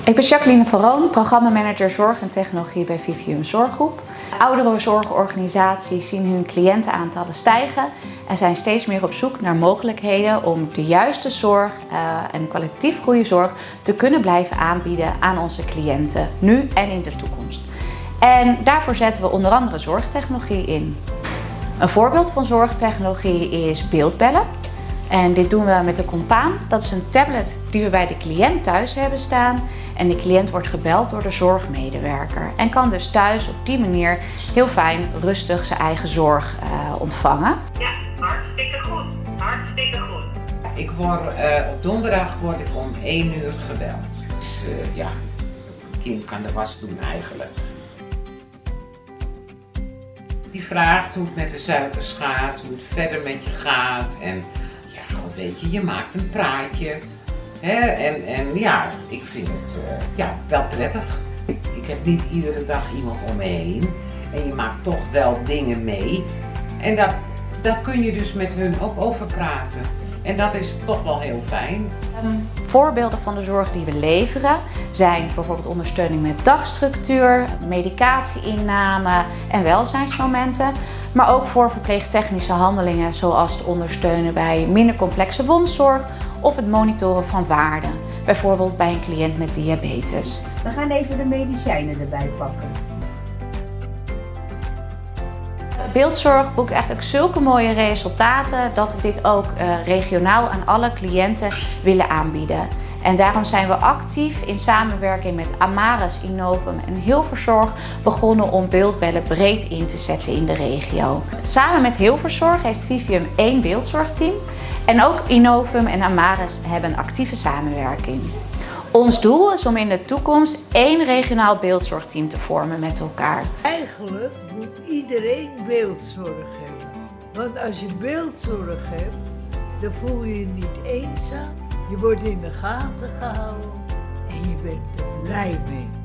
Ik ben Jacqueline van Roon, programmamanager Zorg en Technologie bij Vivium Zorggroep. Ouderenzorgorganisaties zien hun cliëntenaantallen stijgen en zijn steeds meer op zoek naar mogelijkheden om de juiste zorg en kwalitatief goede zorg te kunnen blijven aanbieden aan onze cliënten, nu en in de toekomst. En daarvoor zetten we onder andere zorgtechnologie in. Een voorbeeld van zorgtechnologie is beeldbellen. En dit doen we met de Compaan. Dat is een tablet die we bij de cliënt thuis hebben staan. En de cliënt wordt gebeld door de zorgmedewerker. En kan dus thuis op die manier heel fijn, rustig zijn eigen zorg ontvangen. Ja, hartstikke goed. Hartstikke goed. Ik word op donderdag om 1 uur gebeld. Dus ja, het kind kan de was doen eigenlijk. Die vraagt hoe het met de suikers gaat, hoe het verder met je gaat. En ja, god weet je, je maakt een praatje. Hè? En ja, ik vind het wel prettig. Ik heb niet iedere dag iemand om me heen. En je maakt toch wel dingen mee. En daar kun je dus met hun ook over praten. En dat is toch wel heel fijn. Voorbeelden van de zorg die we leveren zijn bijvoorbeeld ondersteuning met dagstructuur, medicatieinname en welzijnsmomenten. Maar ook voor verpleegtechnische handelingen zoals het ondersteunen bij minder complexe wondzorg of het monitoren van waarden. Bijvoorbeeld bij een cliënt met diabetes. We gaan even de medicijnen erbij pakken. Beeldzorg boekt eigenlijk zulke mooie resultaten dat we dit ook regionaal aan alle cliënten willen aanbieden. En daarom zijn we actief in samenwerking met Amaris, Innovum en Hilverzorg begonnen om beeldbellen breed in te zetten in de regio. Samen met Hilverzorg heeft Vivium 1 beeldzorgteam en ook Innovum en Amaris hebben een actieve samenwerking. Ons doel is om in de toekomst 1 regionaal beeldzorgteam te vormen met elkaar. Eigenlijk moet iedereen beeldzorg hebben. Want als je beeldzorg hebt, dan voel je je niet eenzaam. Je wordt in de gaten gehouden en je bent er blij mee.